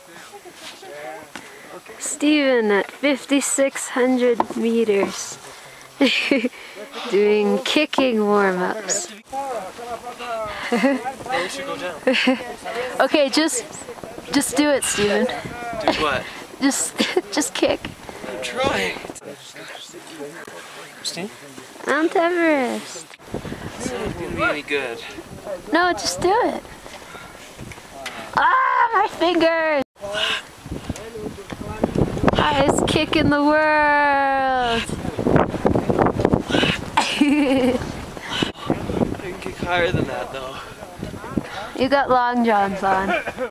Stephen at 5,600 meters doing kicking warm-ups. Okay, just do it, Stephen. Do what? just kick. I'm trying. Christine? Mount Everest. It's not gonna be any good. No, just do it. Ah, my fingers! Highest kick in the world! I can kick higher than that though. You got long johns on.